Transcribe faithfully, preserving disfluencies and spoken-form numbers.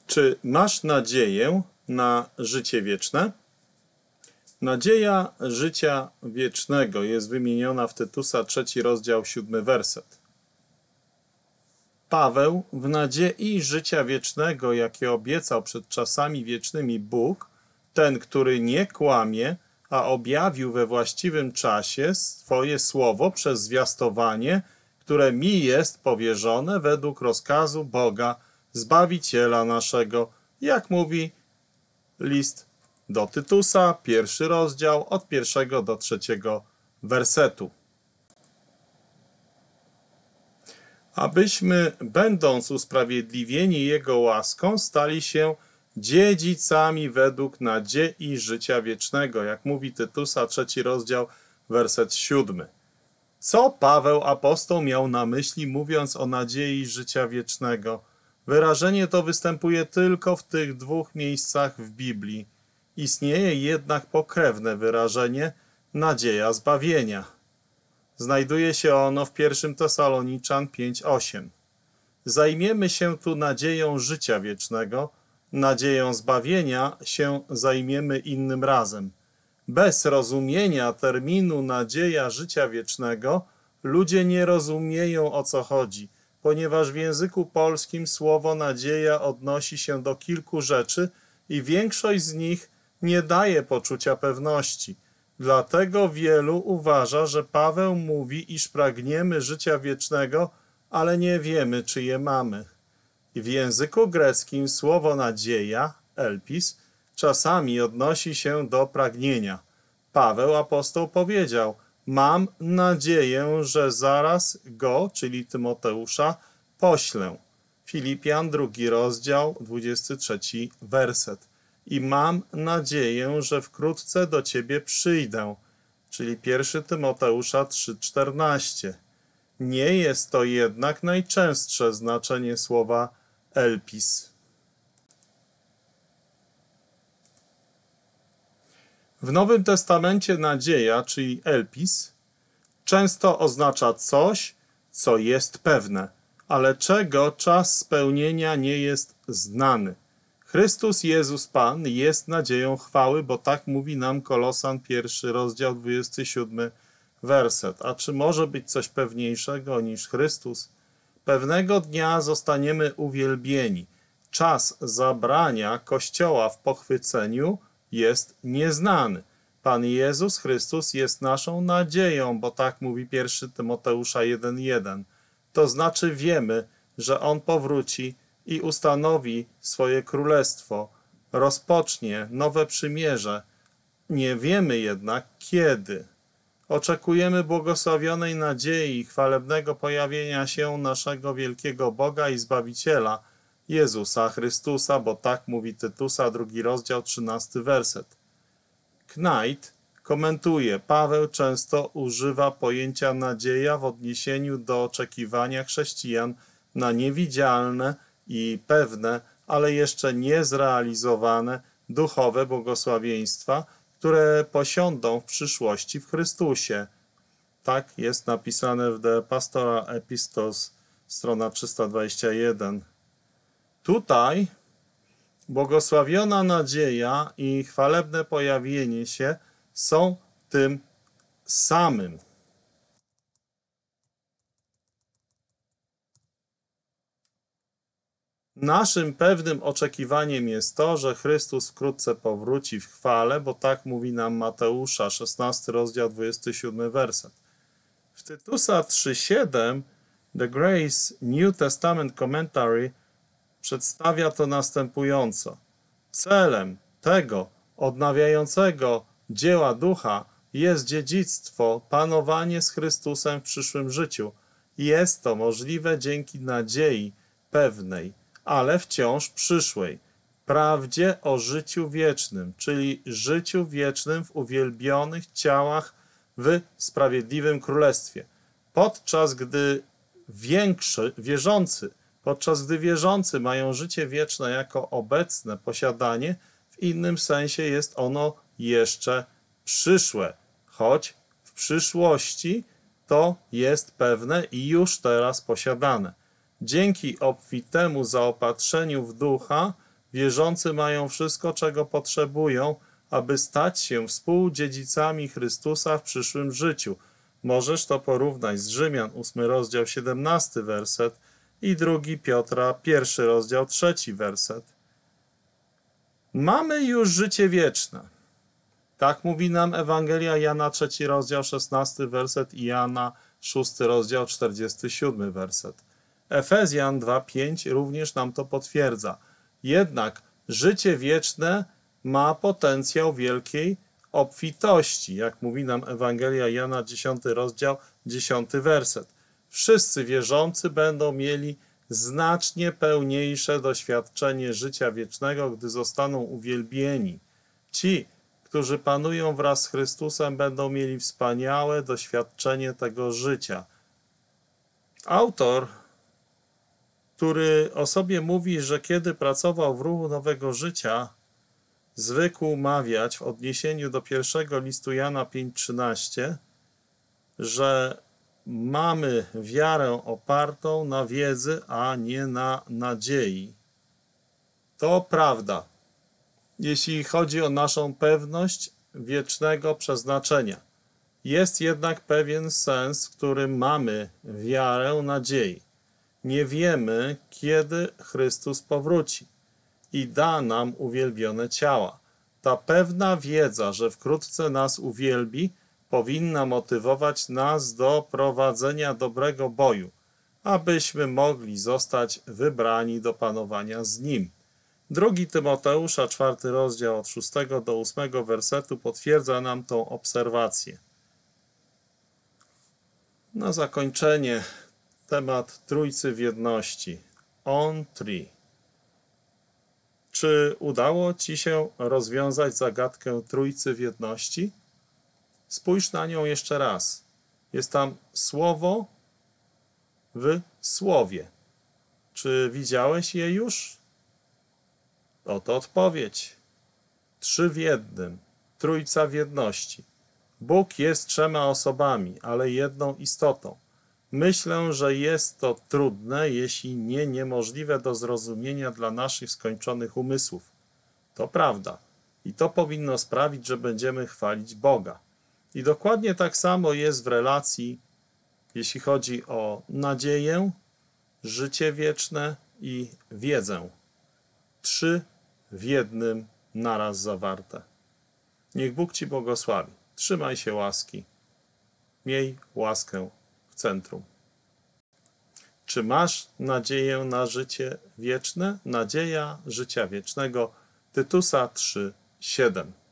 Czy masz nadzieję na życie wieczne? Nadzieja życia wiecznego jest wymieniona w Tytusa, trzeci rozdział, siódmy werset. Paweł w nadziei życia wiecznego, jakie obiecał przed czasami wiecznymi Bóg, ten, który nie kłamie, a objawił we właściwym czasie swoje słowo przez zwiastowanie, które mi jest powierzone według rozkazu Boga, Zbawiciela naszego, jak mówi list do Tytusa, pierwszy rozdział, od pierwszego do trzeciego wersetu. Abyśmy, będąc usprawiedliwieni Jego łaską, stali się dziedzicami według nadziei życia wiecznego, jak mówi Tytusa, trzeci rozdział, werset siódmy. Co Paweł apostoł miał na myśli, mówiąc o nadziei życia wiecznego? Wyrażenie to występuje tylko w tych dwóch miejscach w Biblii. Istnieje jednak pokrewne wyrażenie nadzieja zbawienia. Znajduje się ono w pierwszym Tesaloniczan pięć osiem. Zajmiemy się tu nadzieją życia wiecznego, nadzieją zbawienia się zajmiemy innym razem. Bez rozumienia terminu nadzieja życia wiecznego ludzie nie rozumieją, o co chodzi, ponieważ w języku polskim słowo nadzieja odnosi się do kilku rzeczy i większość z nich nie daje poczucia pewności. Dlatego wielu uważa, że Paweł mówi, iż pragniemy życia wiecznego, ale nie wiemy, czy je mamy. W języku greckim słowo nadzieja, elpis, czasami odnosi się do pragnienia. Paweł apostoł powiedział: mam nadzieję, że zaraz go, czyli Tymoteusza, poślę. Filipian, drugi rozdział, dwudziesty trzeci werset. I mam nadzieję, że wkrótce do ciebie przyjdę, czyli pierwszy Tymoteusza trzy czternaście. Nie jest to jednak najczęstsze znaczenie słowa elpis. W Nowym Testamencie nadzieja, czyli elpis, często oznacza coś, co jest pewne, ale czego czas spełnienia nie jest znany. Chrystus Jezus Pan jest nadzieją chwały, bo tak mówi nam Kolosan, pierwszy rozdział, dwudziesty siódmy werset. A czy może być coś pewniejszego niż Chrystus? Pewnego dnia zostaniemy uwielbieni. Czas zabrania Kościoła w pochwyceniu jest nieznany. Pan Jezus Chrystus jest naszą nadzieją, bo tak mówi pierwszy Tymoteusza jeden jeden. To znaczy wiemy, że On powróci i ustanowi swoje królestwo, rozpocznie nowe przymierze. Nie wiemy jednak kiedy. Oczekujemy błogosławionej nadziei i chwalebnego pojawienia się naszego wielkiego Boga i Zbawiciela, Jezusa Chrystusa, bo tak mówi Tytusa, drugi rozdział, trzynasty werset. Knight komentuje: Paweł często używa pojęcia nadzieja w odniesieniu do oczekiwania chrześcijan na niewidzialne i pewne, ale jeszcze niezrealizowane duchowe błogosławieństwa, które posiądą w przyszłości w Chrystusie. Tak jest napisane w The Pastoral Epistles, strona trzysta dwadzieścia jeden. Tutaj błogosławiona nadzieja i chwalebne pojawienie się są tym samym. Naszym pewnym oczekiwaniem jest to, że Chrystus wkrótce powróci w chwale, bo tak mówi nam Mateusza, szesnasty rozdział, dwudziesty siódmy werset. W Tytusa trzy siedem The Grace New Testament Commentary przedstawia to następująco. Celem tego odnawiającego dzieła ducha jest dziedzictwo, panowanie z Chrystusem w przyszłym życiu. Jest to możliwe dzięki nadziei pewnej, ale wciąż przyszłej, prawdzie o życiu wiecznym, czyli życiu wiecznym w uwielbionych ciałach w sprawiedliwym królestwie. Podczas gdy większy, wierzący, podczas gdy wierzący mają życie wieczne jako obecne posiadanie, w innym sensie jest ono jeszcze przyszłe, choć w przyszłości to jest pewne i już teraz posiadane. Dzięki obfitemu zaopatrzeniu w ducha Wierzący mają wszystko, czego potrzebują, aby stać się współdziedzicami Chrystusa w przyszłym życiu. Możesz to porównać z Rzymian, ósmy rozdział, siedemnasty werset i drugi Piotra, pierwszy rozdział, trzeci werset. Mamy już życie wieczne. Tak mówi nam Ewangelia Jana, trzeci rozdział, szesnasty werset i Jana, szósty rozdział, czterdziesty siódmy werset. Efezjan dwa, pięć również nam to potwierdza. Jednak życie wieczne ma potencjał wielkiej obfitości, jak mówi nam Ewangelia Jana, dziesiąty rozdział, dziesiąty werset. Wszyscy wierzący będą mieli znacznie pełniejsze doświadczenie życia wiecznego, gdy zostaną uwielbieni. Ci, którzy panują wraz z Chrystusem, będą mieli wspaniałe doświadczenie tego życia. Autor, który o sobie mówi, że kiedy pracował w ruchu Nowego Życia, zwykł mawiać w odniesieniu do pierwszego listu Jana pięć trzynaście, że mamy wiarę opartą na wiedzy, a nie na nadziei. To prawda, jeśli chodzi o naszą pewność wiecznego przeznaczenia. Jest jednak pewien sens, w którym mamy wiarę nadziei. Nie wiemy, kiedy Chrystus powróci i da nam uwielbione ciała. Ta pewna wiedza, że wkrótce nas uwielbi, powinna motywować nas do prowadzenia dobrego boju, abyśmy mogli zostać wybrani do panowania z Nim. Drugi Tymoteusza, czwarty rozdział, od szóstego do ósmego wersetu potwierdza nam tą obserwację. Na zakończenie temat Trójcy w jedności. On Three. Czy udało Ci się rozwiązać zagadkę Trójcy w jedności? Spójrz na nią jeszcze raz. Jest tam słowo w słowie. Czy widziałeś je już? Oto odpowiedź. Trzy w jednym. Trójca w jedności. Bóg jest trzema osobami, ale jedną istotą. Myślę, że jest to trudne, jeśli nie niemożliwe do zrozumienia dla naszych skończonych umysłów. To prawda. I to powinno sprawić, że będziemy chwalić Boga. I dokładnie tak samo jest w relacji, jeśli chodzi o nadzieję, życie wieczne i wiedzę. Trzy w jednym naraz zawarte. Niech Bóg Ci błogosławi. Trzymaj się łaski. Miej łaskę w centrum. Czy masz nadzieję na życie wieczne? Nadzieja życia wiecznego. Tytusa trzy, siedem.